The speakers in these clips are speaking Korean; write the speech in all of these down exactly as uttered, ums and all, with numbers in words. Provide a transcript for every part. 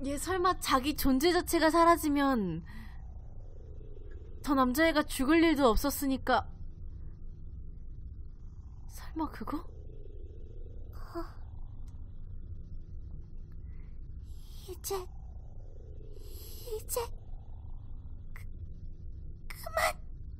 얘 설마 자기 존재 자체가 사라지면 저 남자애가 죽을 일도 없었으니까 설마 그거? 어. 이제 이제 그, 그만.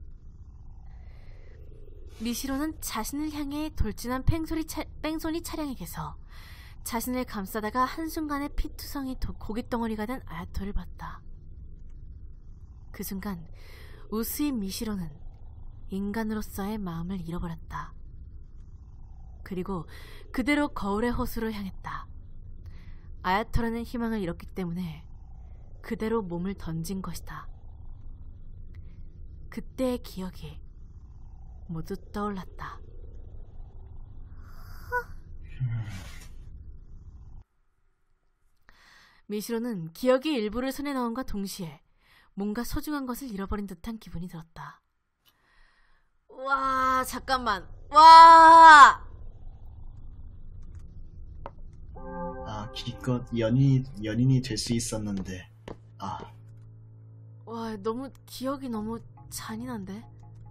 미시로는 자신을 향해 돌진한 뺑소니, 차, 뺑소니 차량에게서 자신을 감싸다가 한순간에 피투성이 고깃덩어리가 된 아야토를 봤다. 그 순간 우스인 미시로는 인간으로서의 마음을 잃어버렸다. 그리고 그대로 거울의 호수로 향했다. 아야토라는 희망을 잃었기 때문에 그대로 몸을 던진 것이다. 그때의 기억이 모두 떠올랐다. 미시로는 기억의 일부를 손에 넣은과 동시에 뭔가 소중한 것을 잃어버린 듯한 기분이 들었다. 와, 잠깐만. 와! 아, 기껏 연인, 연인이 될 수 있었는데. 아. 와, 너무 기억이 너무 잔인한데?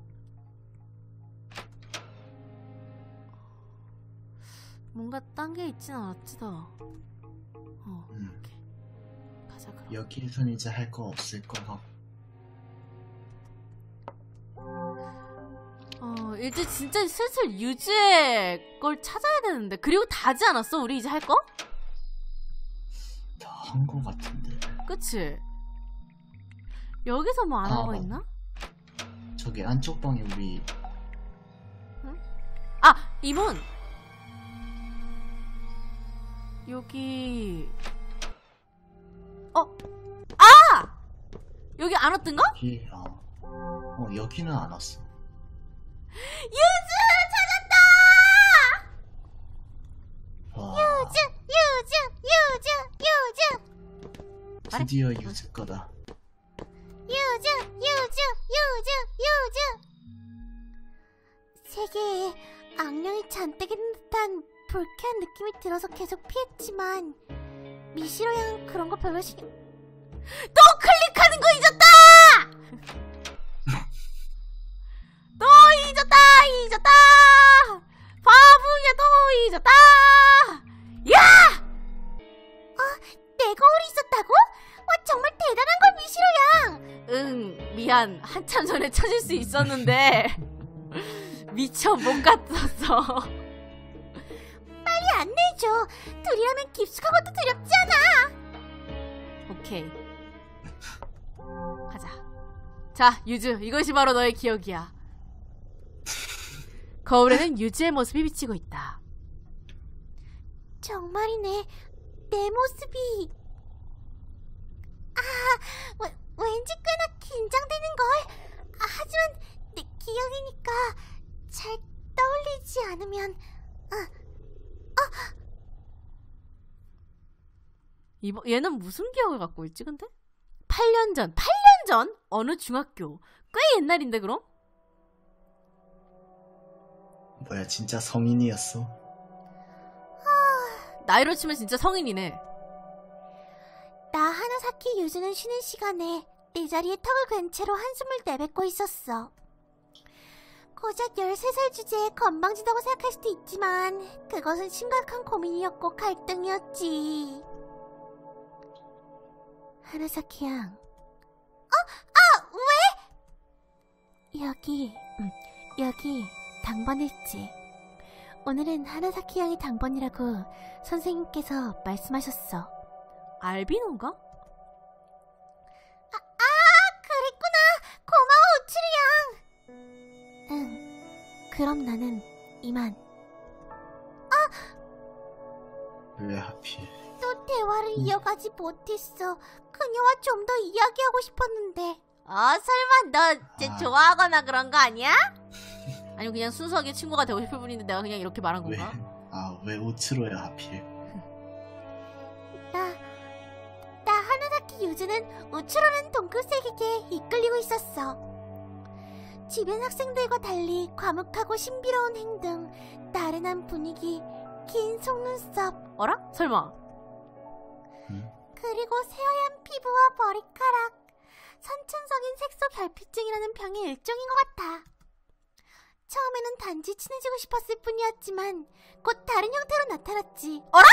뭔가 딴 게 있진 않았지 더. 어, 음. 오케이. 가자 그럼. 여기에선 이제 할 거 없을 것 같고. 어, 이제 진짜 슬슬 유주의 걸 찾아야 되는데. 그리고 다지 않았어? 우리 이제 할 거? 다 한 거 같은데. 그치? 여기서 뭐 안 아, 하고 맞... 있나? 저기 안쪽 방에 우리. 응? 아! 이문! 여기... 어? 아! 여기 안 왔던가? 여기, 어. 어, 여기는 안 왔어. 유주! 찾았다! 와. 유주 유주 유주 유주. 드디어 유즈 거다. 유주 유주 유주 유주. 세계에 악령이 잔뜩 있는 듯한 불쾌한 느낌이 들어서 계속 피했지만 미시로 양은 그런 거 별로 신경. 또 클릭하는 거 잊었다! 또 잊었다! 잊었다! 바보야 또 잊었다! 야! 어? 내 거울이 있었다고? 와, 정말 대단한 걸 미시로 양! 응, 미안. 한참 전에 찾을 수 있었는데 미처 못 갔었어. 빨리 안내해줘. 둘이라면 깊숙하고도 두렵지 않아. 오케이, 가자. 자, 유주, 이것이 바로 너의 기억이야. 거울에는 유주의 모습이 비치고 있다. 정말이네. 내 모습이. 아, 왜, 왠지 꽤나 긴장되는걸. 아, 하지만 내 기억이니까 잘 떠올리지 않으면. 아, 아. 이번, 얘는 무슨 기억을 갖고 있지 근데? 팔 년 전, 팔 년 전? 어느 중학교? 꽤 옛날인데 그럼? 뭐야, 진짜 성인이었어? 나이로 치면 진짜 성인이네. 나 하나사키 유주는 쉬는 시간에 내 자리에 턱을 괜 채로 한숨을 내뱉고 있었어. 고작 열세 살 주제에 건방지다고 생각할 수도 있지만 그것은 심각한 고민이었고 갈등이었지. 하나사키 양. 어? 아! 왜? 여기, 음, 여기 당번일지. 오늘은 하나사키 양이 당번이라고 선생님께서 말씀하셨어. 알비노인가? 아, 아, 그랬구나. 고마워, 우츠리 양. 응, 그럼 나는 이만. 아! 왜 하필? 또 대화를 음. 이어가지 못했어. 그녀와 좀 더 이야기하고 싶었는데. 어, 설마 너 쟤 아. 좋아하거나 그런 거 아니야? 아니면 그냥 순수하게 친구가 되고 싶을 뿐인데 내가 그냥 이렇게 말한 왜? 건가? 아, 왜 우츠로야 하필? 나, 나 하나사키 유주는 우츠로는 동급생에게 이끌리고 있었어. 주변 학생들과 달리 과묵하고 신비로운 행동, 나른한 분위기, 긴 속눈썹. 어라? 설마? 응? 그 그리고 새하얀 피부와 머리카락. 선천적인 색소 결핍증이라는 병의 일종인 것 같아. 처음에는 단지 친해지고 싶었을 뿐이었지만 곧 다른 형태로 나타났지. 어라?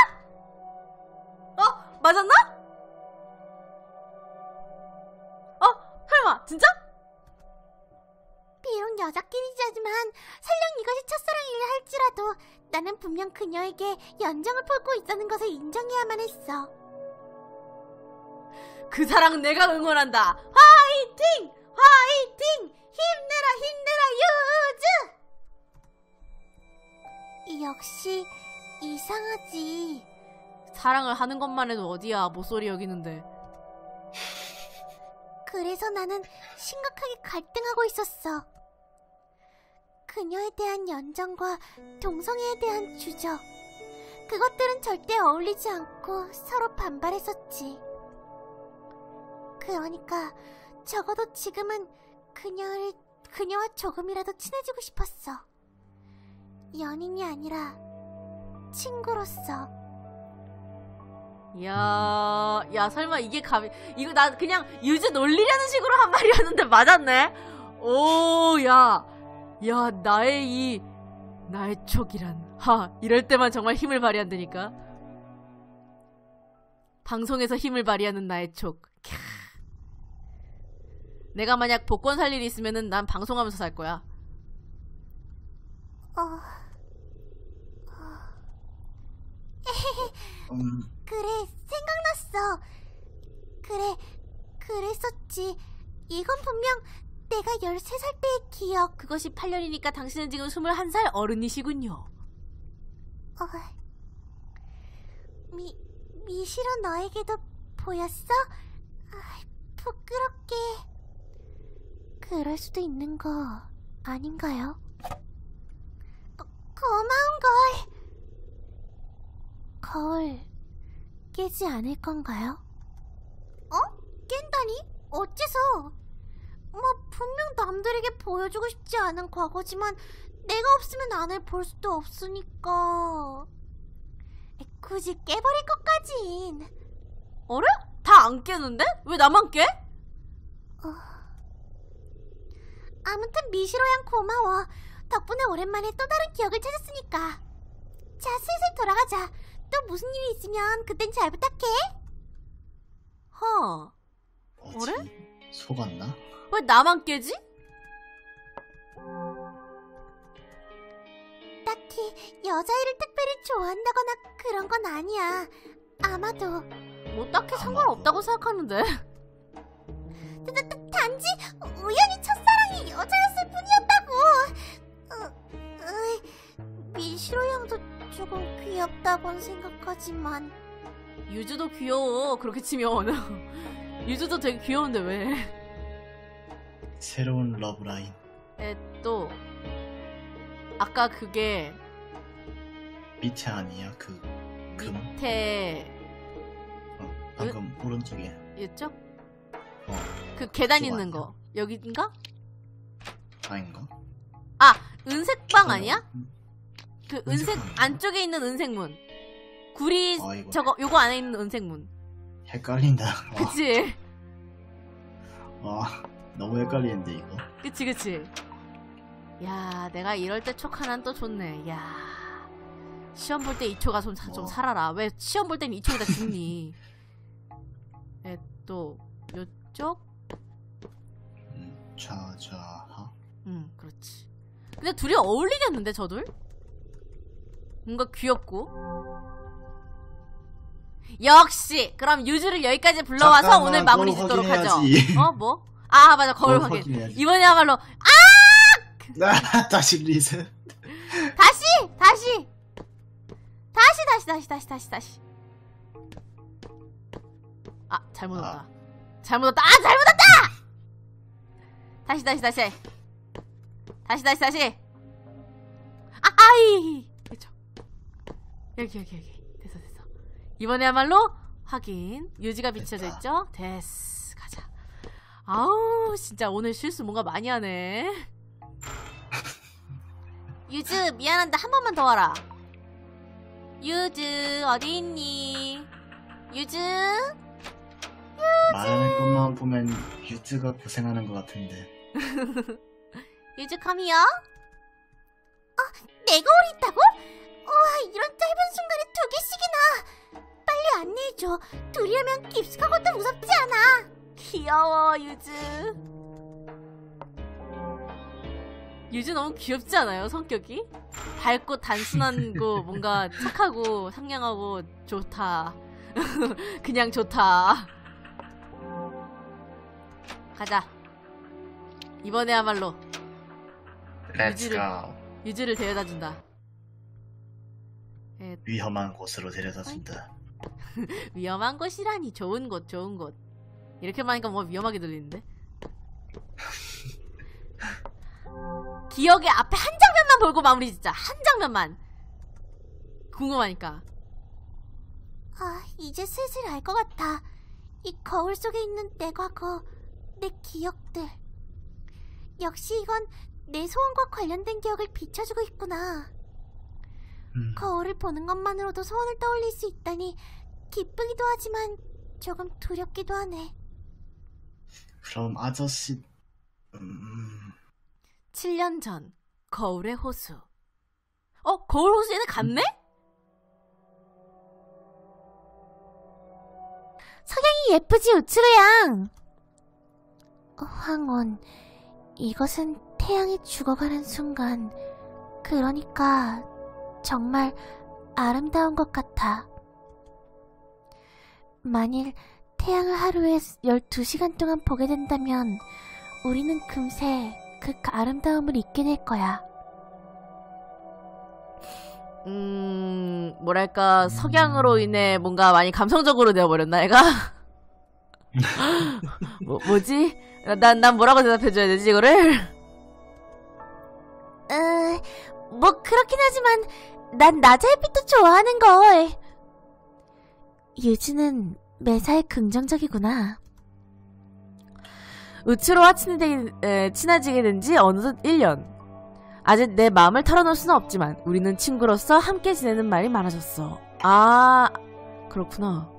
어? 맞았나? 어? 설마 진짜? 비록 여자끼리지만 설령 이것이 첫사랑이라 할지라도 나는 분명 그녀에게 연정을 품고 있다는 것을 인정해야만 했어. 그 사랑 내가 응원한다. 화이팅! 화이팅! 힘내라 힘내라 유즈! 역시 이상하지. 사랑을 하는 것만 해도 어디야 모쏠이 여기는데. 그래서 나는 심각하게 갈등하고 있었어. 그녀에 대한 연정과 동성애에 대한 주저, 그것들은 절대 어울리지 않고 서로 반발했었지. 그러니까 적어도 지금은 그녀를, 그녀와 조금이라도 친해지고 싶었어. 연인이 아니라 친구로서. 야, 야 설마 이게 감이 이거 나 그냥 유즈 놀리려는 식으로 한 말이었는데 맞았네. 오, 야, 야 나의 이 나의 촉이란 하 이럴 때만 정말 힘을 발휘한다니까. 방송에서 힘을 발휘하는 나의 촉. 캬. 내가 만약 복권 살 일이 있으면은 난 방송하면서 살 거야. 어... 음, 그래, 생각났어. 그래, 그랬었지. 이건 분명 내가 열세 살 때의 기억. 그것이 팔 년이니까 당신은 지금 스물한 살 어른이시군요. 어... 미, 미시로 너에게도 보였어? 아, 부끄럽게. 그럴 수도 있는 거 아닌가요? 고, 고마운걸. 거울 깨지 않을 건가요? 어? 깬다니? 어째서? 뭐 분명 남들에게 보여주고 싶지 않은 과거지만 내가 없으면 안을 볼 수도 없으니까 굳이 깨버릴 것까진. 어래? 다 안 깨는데? 왜 나만 깨? 어... 아무튼 미시로양 고마워. 덕분에 오랜만에 또 다른 기억을 찾았으니까. 자, 슬슬 돌아가자. 또 무슨 일이 있으면 그땐 잘 부탁해. 허. 뭐지? 그래? 속았나? 왜 나만 깨지? 딱히 여자애를 특별히 좋아한다거나 그런 건 아니야. 아마도 뭐 딱히 상관없다고 생각하는데. 다, 다, 단지 우연히 첫사랑이 여자였을 뿐이었다고. 어, 으이, 미시로 양도 조금 귀엽다곤 생각하지만. 유주도 귀여워. 그렇게 치면. 유주도 되게 귀여운데 왜? 새로운 러브라인. 에, 또 아까 그게 밑에 아니야? 그 금? 밑에 어, 방금 오른쪽에. 있죠? 어, 그 계단 그거 있는 아니야? 거 여기인가? 아닌가? 아, 은색방 아니야? 음, 그 은색 은색방인가? 안쪽에 있는 은색문. 구리 아, 이거. 저거 요거 안에 있는 은색문. 헷갈린다. 와, 그치? 와, 너무 헷갈리는데 이거. 그치 그치. 야, 내가 이럴 때 촉 하나는 또 좋네. 야, 시험 볼 때 이 초가 좀, 좀 어. 살아라. 왜 시험 볼 때는 이 촉에다 죽니? 에, 또 요쪽? 음, 자자하. 응, 그렇지. 근데 둘이 어울리겠는데 저 둘? 뭔가 귀엽고. 역시. 그럼 유주를 여기까지 불러와서 잠깐만, 오늘 마무리 거울 짓도록 하죠. 확인해야지. 어, 뭐? 아, 맞아, 거울 거울 확인. 확인해야지. 이번에야말로 아, 다시 리셋. 다시, 다시, 다시, 다시, 다시, 다시, 다시, 다시. 아, 잘못 아. 왔다. 잘못 왔다. 아, 잘못 왔다. 다시, 다시, 다시, 다시, 다시, 다시. 아, 아이. 그렇죠. 여기, 여기, 여기. 됐어, 됐어. 이번에야말로 확인. 유지가 비춰져 됐다. 있죠? 됐어. 가자. 아우, 진짜 오늘 실수 뭔가 많이 하네. 유즈 미안한데 한 번만 더 와라. 유즈 어디 있니? 유즈 말하는 것만 보면 유즈가 고생하는 것 같은데. 유즈카미요? 내가 오리 있다고? 우와, 이런 짧은 순간에 두 개씩이나. 빨리 안내해줘. 둘이라면 깊숙한 것도 무섭지 않아. 귀여워, 유즈. 유즈 너무 귀엽지 않아요, 성격이? 밝고 단순한 거, 뭔가 착하고 상냥하고 좋다. 그냥 좋다. 가자. 이번에야말로 렛츠고. 유즈를 데려다준다. 에, 위험한 곳으로 데려다준다. 위험한 곳이라니. 좋은 곳, 좋은 곳. 이렇게만 하니까 뭐 위험하게 들리는데? 기억의 앞에 한 장면만 보고 마무리 짓자. 한 장면만. 궁금하니까. 아, 이제 슬슬 알 것 같아. 이 거울 속에 있는 내 과거, 내 기억들. 역시 이건 내 소원과 관련된 기억을 비춰주고 있구나. 음. 거울을 보는 것만으로도 소원을 떠올릴 수 있다니 기쁘기도 하지만 조금 두렵기도 하네. 그럼 아저씨... 음... 칠 년 전 거울의 호수. 어? 거울 호수에는 갔네? 석양이 예쁘지, 우츠루양? 황혼, 이것은 태양이 죽어가는 순간, 그러니까 정말 아름다운 것 같아. 만일 태양을 하루에 열두 시간 동안 보게 된다면 우리는 금세 그 아름다움을 잊게 될 거야. 음... 뭐랄까 석양으로 인해 뭔가 많이 감성적으로 되어버렸나 얘가? 뭐, 뭐지? 난, 난 뭐라고 대답해줘야 되지 이거를? 어... 뭐 그렇긴 하지만 난 낮의 햇빛도 좋아하는걸. 유즈는 매사에 긍정적이구나. 우츠로와 친해지게, 에, 친해지게 된 지 어느덧 일 년. 아직 내 마음을 털어놓을 수는 없지만 우리는 친구로서 함께 지내는 말이 많아졌어. 아... 그렇구나.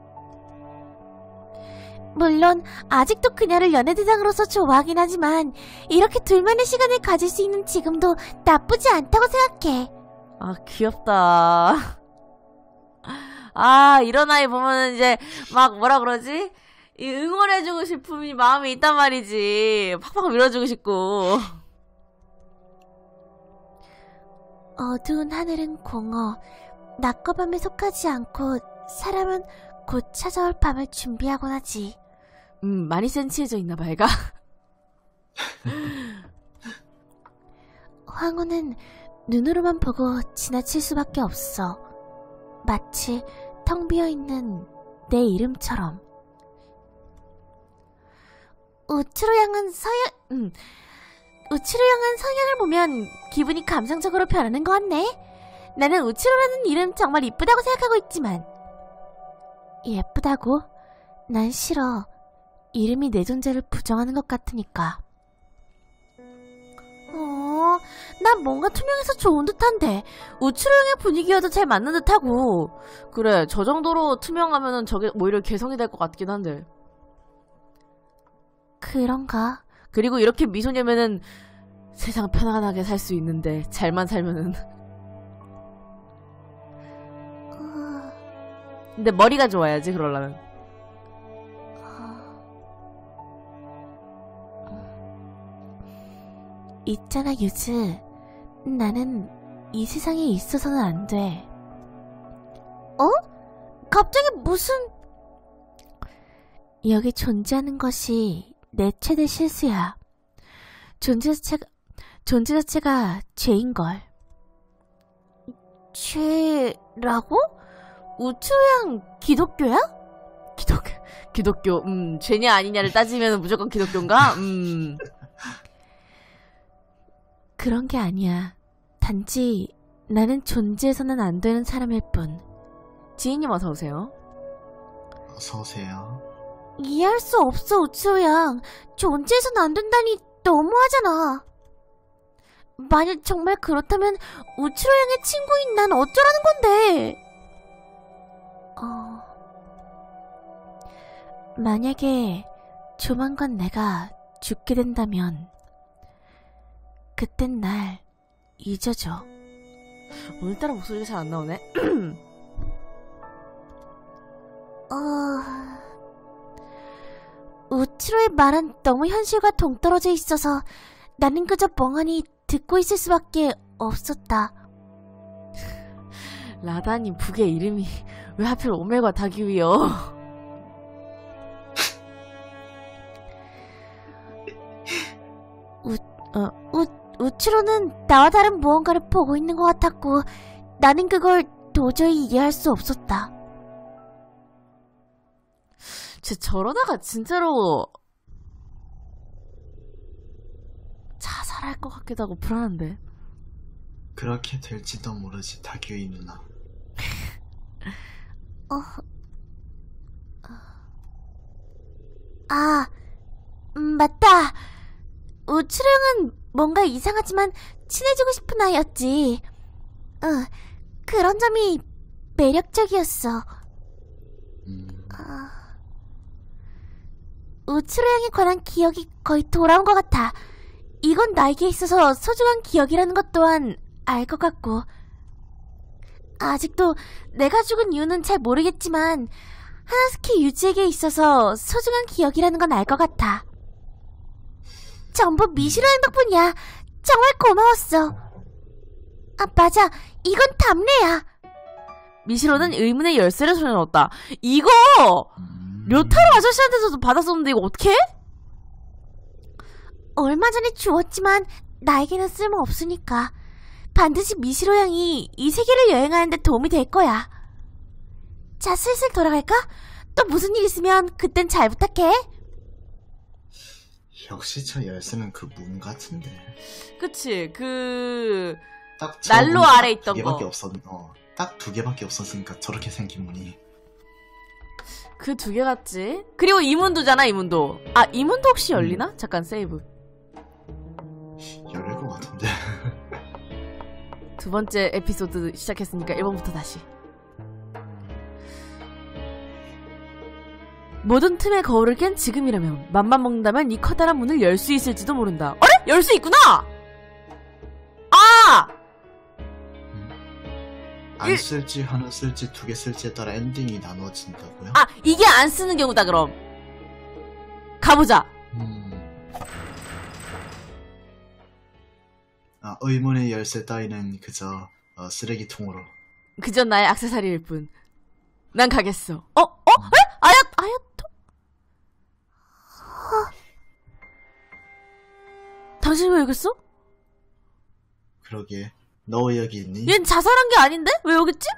물론 아직도 그녀를 연애대상으로서 좋아하긴 하지만 이렇게 둘만의 시간을 가질 수 있는 지금도 나쁘지 않다고 생각해. 아, 귀엽다. 아, 이런 아이 보면 이제 막 뭐라 그러지? 이 응원해주고 싶은 마음이 있단 말이지. 팍팍 밀어주고 싶고. 어두운 하늘은 공허, 낮과 밤에 속하지 않고 사람은 곧 찾아올 밤을 준비하곤 하지. 음, 많이 센치해져 있나봐 얘가. 황후는 눈으로만 보고 지나칠 수밖에 없어. 마치 텅 비어있는 내 이름처럼. 우츠로 양은 서양... 음, 우츠로 양은 성향을 보면 기분이 감성적으로 변하는 것 같네. 나는 우츠로라는 이름 정말 이쁘다고 생각하고 있지만 예쁘다고? 난 싫어. 이름이 내 존재를 부정하는 것 같으니까. 어, 난 뭔가 투명해서 좋은 듯한데 우츠로 양의 분위기와도 잘 맞는 듯하고. 그래, 저 정도로 투명하면은 저게 오히려 개성이 될 것 같긴 한데. 그런가? 그리고 이렇게 미소녀면은 세상 편안하게 살 수 있는데 잘만 살면은. 어... 근데 머리가 좋아야지 그러려면. 어... 있잖아 유즈, 나는 이 세상에 있어서는 안 돼. 어? 갑자기 무슨... 여기 존재하는 것이 내 최대 실수야. 존재 자체가, 존재 자체가 죄인걸. 죄라고? 우츠양 기독교야? 기독, 기독교, 음, 죄냐 아니냐를 따지면 무조건 기독교인가? 음. 그런 게 아니야. 단지 나는 존재해서는 안 되는 사람일 뿐. 지인님 어서오세요. 어서오세요. 이해할 수 없어, 우츠양. 존재해서는 안 된다니 너무하잖아. 만약 정말 그렇다면 우츠로 양의 친구인 난 어쩌라는 건데? 어... 만약에 조만간 내가 죽게 된다면 그땐 날 잊어줘. 오늘따라 목소리가 잘 안 나오네. 어... 우치로의 말은 너무 현실과 동떨어져 있어서 나는 그저 멍하니 듣고 있을 수밖에 없었다. 라다님 북의 이름이 왜 하필 오메가 다기위요? 우, 어, 우, 우치로는 나와 다른 무언가를 보고 있는 것 같았고 나는 그걸 도저히 이해할 수 없었다. 쟤 저러다가 진짜로 자살할 것 같기도 하고 불안한데. 그렇게 될지도 모르지, 다규이 누나. 어... 아, 음, 맞다. 우치로 형은 뭔가 이상하지만 친해지고 싶은 아이였지. 응, 그런 점이 매력적이었어. 음... 아... 우치로 형에 관한 기억이 거의 돌아온 것 같아. 이건 나에게 있어서 소중한 기억이라는 것 또한 알 것 같고. 아직도 내가 죽은 이유는 잘 모르겠지만 하나스키 유지에게 있어서 소중한 기억이라는 건 알 것 같아. 전부 미시로의 덕분이야. 정말 고마웠어. 아, 맞아. 이건 답례야. 미시로는 의문의 열쇠를 손에 넣었다. 이거 음... 료타로 아저씨한테서도 받았었는데 이거 어떡해? 얼마 전에 주웠지만 나에게는 쓸모없으니까 반드시 미시로 양이 이 세계를 여행하는 데 도움이 될 거야. 자, 슬슬 돌아갈까? 또 무슨 일 있으면 그땐 잘 부탁해. 역시 저 열쇠는 그 문 같은데. 그치, 그... 딱 난로 아래 있던 두 개밖에 거. 없었, 어, 딱 두 개밖에 없었으니까 저렇게 생긴 문이. 그 두 개 같지? 그리고 이 문도잖아, 이 문도. 아, 이 문도 혹시 열리나? 음. 잠깐 세이브. 열릴 것 같은데. 두 번째 에피소드 시작했으니까 일 번부터 다시. 모든 틈의 거울을 깬 지금이라면 맘만 먹는다면 이 커다란 문을 열 수 있을지도 모른다. 어래? 열 수 있구나! 아! 음. 안 일- 쓸지 하나 쓸지 두 개 쓸지에 따라 엔딩이 나눠진다고요? 아, 이게 안 쓰는 경우다 그럼. 가보자. 음. 아, 의문의 열쇠 따위는 그저 어, 쓰레기통으로. 그저 나의 액세서리일 뿐. 난 가겠어. 어? 어? 에? 아야, 아야토? 당신 왜 여기 있어? 그러게. 너 왜 여기 있니? 얜 자살한 게 아닌데? 왜 여기 있지?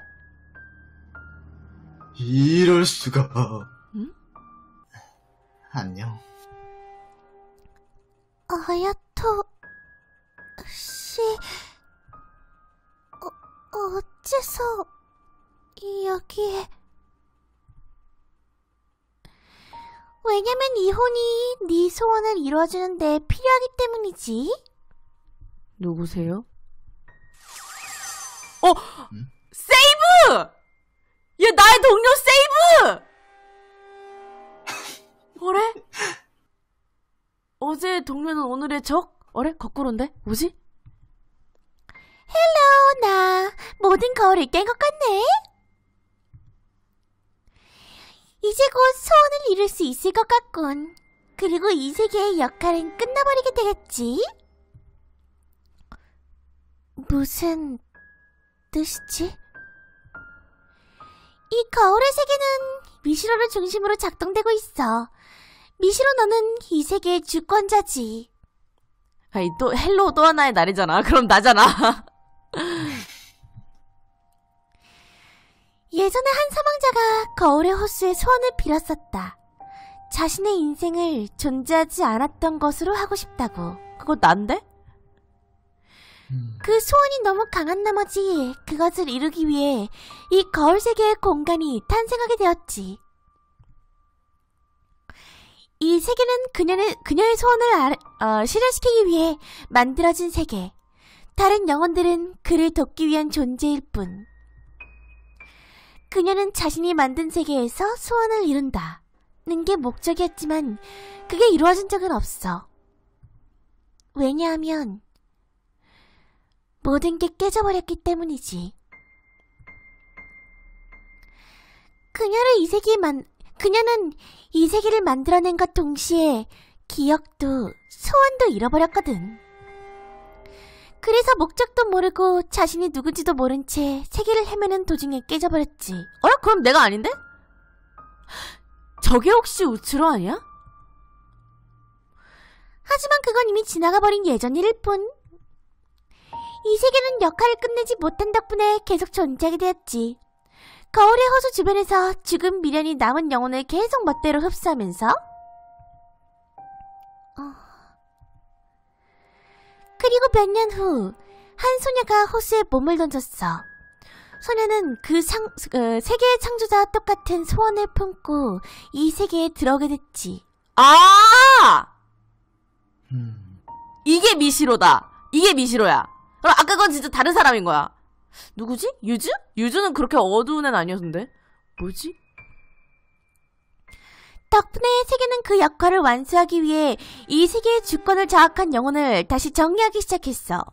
이럴 수가. 응? 안녕. 아야토 씨, 어, 어째서 여기에? 왜냐면 이 혼이 네 소원을 이루어주는데 필요하기 때문이지. 누구세요? 어! 응? 세이브! 얘 나의 동료 세이브! 뭐래? 어제 동료는 오늘의 적? 어래? 거꾸로인데? 뭐지? 헬로, 나 모든 거울을 깬 것 같네. 이제 곧 소원을 이룰 수 있을 것 같군. 그리고 이 세계의 역할은 끝나버리게 되겠지? 무슨 뜻이지? 이 거울의 세계는 미시로를 중심으로 작동되고 있어. 미시로, 너는 이 세계의 주권자지. 아니, 또 헬로 또 하나의 날이잖아. 그럼 나잖아. 예전에 한 사망자가 거울의 호수에 소원을 빌었었다. 자신의 인생을 존재하지 않았던 것으로 하고 싶다고. 그거 난데? 음. 그 소원이 너무 강한 나머지 그것을 이루기 위해 이 거울 세계의 공간이 탄생하게 되었지. 이 세계는 그녀의, 그녀의 소원을 알, 어, 실현시키기 위해 만들어진 세계. 다른 영혼들은 그를 돕기 위한 존재일 뿐. 그녀는 자신이 만든 세계에서 소원을 이룬다. 게 목적이었지만 그게 이루어진 적은 없어. 왜냐하면 모든 게 깨져버렸기 때문이지. 그녀를 이 세계에 만, 그녀는 이 세계를 만들어낸 것 동시에 기억도 소원도 잃어버렸거든. 그래서 목적도 모르고 자신이 누군지도 모른 채 세계를 헤매는 도중에 깨져버렸지. 어? 그럼 내가 아닌데? 저게 혹시 우츠로 아니야? 하지만 그건 이미 지나가버린 예전 일일 뿐. 이 세계는 역할을 끝내지 못한 덕분에 계속 존재하게 되었지. 거울의 호수 주변에서 죽은 미련이 남은 영혼을 계속 멋대로 흡수하면서 어... 그리고 몇 년 후 한 소녀가 호수에 몸을 던졌어. 소녀는 그 상, 어, 세계의 창조자와 똑같은 소원을 품고 이 세계에 들어오게 됐지. 아! 음. 이게 미시로다. 이게 미시로야. 그럼 아까 건 진짜 다른 사람인 거야. 누구지? 유즈? 유즈는 그렇게 어두운 애는 아니었는데. 뭐지? 덕분에 세계는 그 역할을 완수하기 위해 이 세계의 주권을 장악한 영혼을 다시 정리하기 시작했어.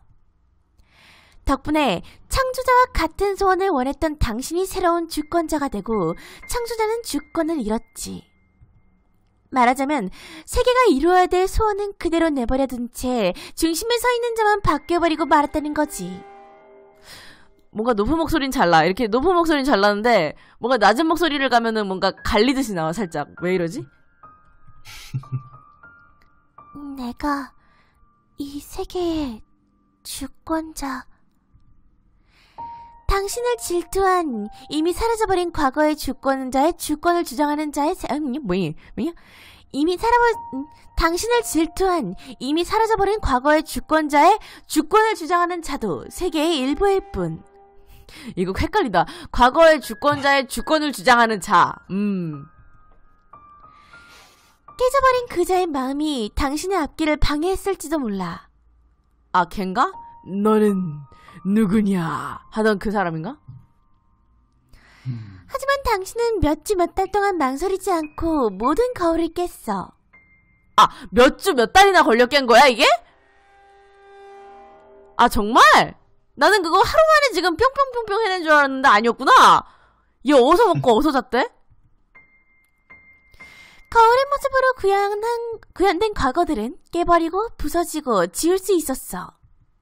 덕분에 창조자와 같은 소원을 원했던 당신이 새로운 주권자가 되고 창조자는 주권을 잃었지. 말하자면 세계가 이루어야 될 소원은 그대로 내버려둔 채 중심에 서 있는 자만 바뀌어버리고 말았다는 거지. 뭔가 높은 목소리는 잘 나. 이렇게 높은 목소리는 잘 나는데 뭔가 낮은 목소리를 가면은 뭔가 갈리듯이 나와 살짝. 왜 이러지? 내가 이 세계의 주권자. 당신을 질투한 이미 사라져버린 과거의 주권자의 주권을 주장하는 자의 세... 아니 뭐야 뭐야? 이미 살아버 음, 당신을 질투한 이미 사라져버린 과거의 주권자의 주권을 주장하는 자도 세계의 일부일 뿐. 이거 헷갈린다. 과거의 주권자의 주권을 주장하는 자. 음. 깨져버린 그자의 마음이 당신의 앞길을 방해했을지도 몰라. 아, 걘가? 너는 누구냐? 하던 그 사람인가? 음. 하지만 당신은 몇 주 몇 달 동안 망설이지 않고 모든 거울을 깼어. 아, 몇 주 몇 달이나 걸려 깬 거야, 이게? 아, 정말? 나는 그거 하루 만에 지금 뿅뿅뿅뿅 해낸 줄 알았는데 아니었구나? 얘 어디서 먹고 어디서 잤대? 거울의 모습으로 구현한, 구현된 과거들은 깨버리고 부서지고 지울 수 있었어.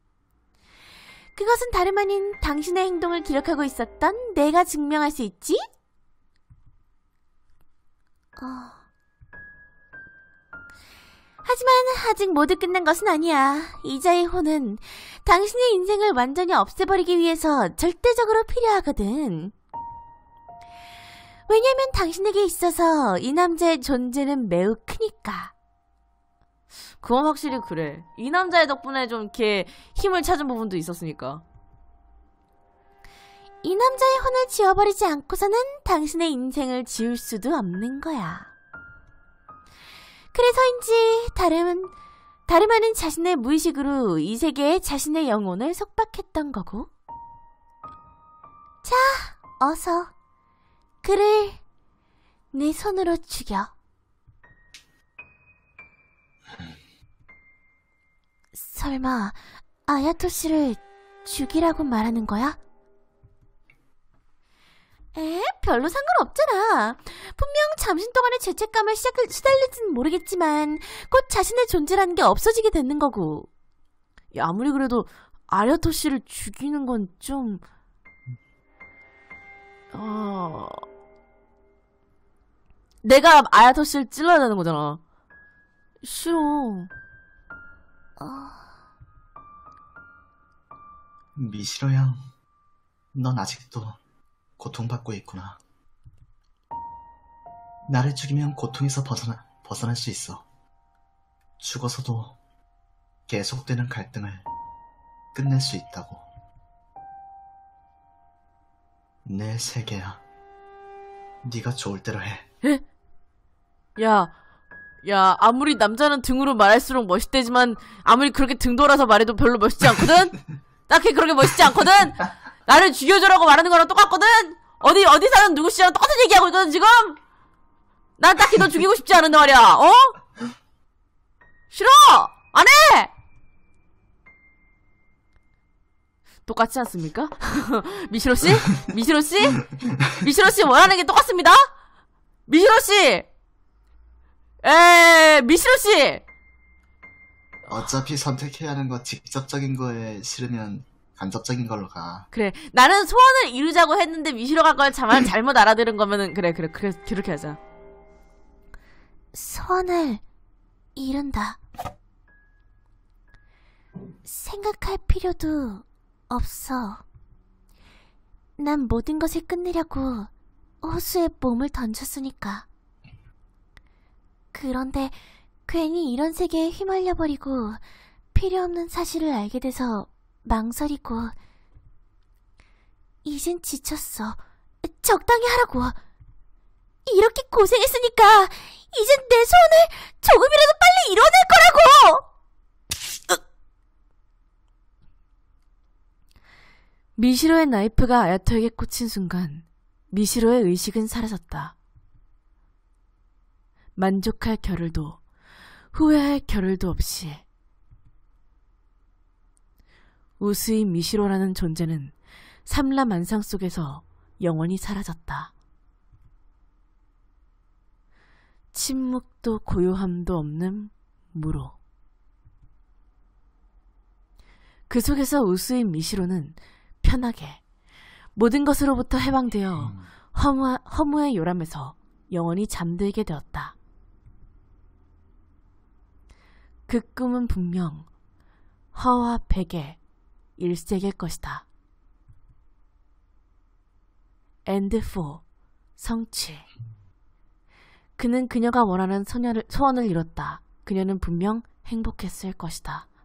그것은 다름 아닌 당신의 행동을 기록하고 있었던 내가 증명할 수 있지? 어... 하지만 아직 모두 끝난 것은 아니야. 이자의 혼은 당신의 인생을 완전히 없애버리기 위해서 절대적으로 필요하거든. 왜냐면 당신에게 있어서 이 남자의 존재는 매우 크니까. 그건 확실히 그래. 이 남자의 덕분에 좀 이렇게 힘을 찾은 부분도 있었으니까. 이 남자의 혼을 지워버리지 않고서는 당신의 인생을 지울 수도 없는 거야. 그래서인지 다름은 다름 아닌 자신의 무의식으로 이 세계에 자신의 영혼을 속박했던 거고. 자, 어서 그를 내 손으로 죽여. 설마 아야토 씨를 죽이라고 말하는 거야? 에? 별로 상관없잖아. 분명 잠시 동안의 죄책감을 시작을 시달릴지는 모르겠지만 곧 자신의 존재라는 게 없어지게 되는 거고. 야, 아무리 그래도 아야토 씨를 죽이는 건 좀... 어... 내가 아야토 씨를 찔러야 되는 거잖아. 싫어. 어... 미시로 양, 넌 아직도 고통받고 있구나. 나를 죽이면 고통에서 벗어나, 벗어날 수 있어. 죽어서도 계속되는 갈등을 끝낼 수 있다고. 내 세계야. 네가 좋을 대로 해. 에? 야, 야, 아무리 남자는 등으로 말할수록 멋있대지만 아무리 그렇게 등 돌아서 말해도 별로 멋있지 않거든? 딱히 그렇게 멋있지 않거든? 나를 죽여줘라고 말하는 거랑 똑같거든? 어디, 어디 사는 누구씨랑 똑같은 얘기하고 있거든, 지금? 난 딱히 너 죽이고 싶지 않은데 말이야. 어? 싫어! 안 해! 똑같지 않습니까? 미시로씨? 미시로씨? 미시로씨 원하는 게 똑같습니다? 미시로씨! 에 미시로씨! 어차피 선택해야 하는 거 직접적인 거에 싫으면 간접적인 걸로 가. 그래, 나는 소원을 이루자고 했는데 미시로가 그걸 잘, 잘못 알아들은 거면은 그래 그래 그래 그렇게 하자. 소원을 이룬다. 생각할 필요도 없어. 난 모든 것을 끝내려고 호수에 몸을 던졌으니까. 그런데 괜히 이런 세계에 휘말려버리고 필요없는 사실을 알게 돼서 망설이고. 이젠 지쳤어. 적당히 하라고. 이렇게 고생했으니까 이젠 내 소원을 조금이라도 빨리 이뤄낼 거라고! 미시로의 나이프가 아야토에게 꽂힌 순간 미시로의 의식은 사라졌다. 만족할 겨를도 후회할 겨를도 없이 우스이 미시로라는 존재는 삼라만상 속에서 영원히 사라졌다. 침묵도 고요함도 없는 무로. 그 속에서 우스이 미시로는 편하게 모든 것으로부터 해방되어 허무, 허무의 요람에서 영원히 잠들게 되었다. 그 꿈은 분명 허와 백의 일색일 것이다. 엔드 사 성취. 그는 그녀가 원하는 소녀를, 소원을 이뤘다. 그녀는 분명 행복했을 것이다.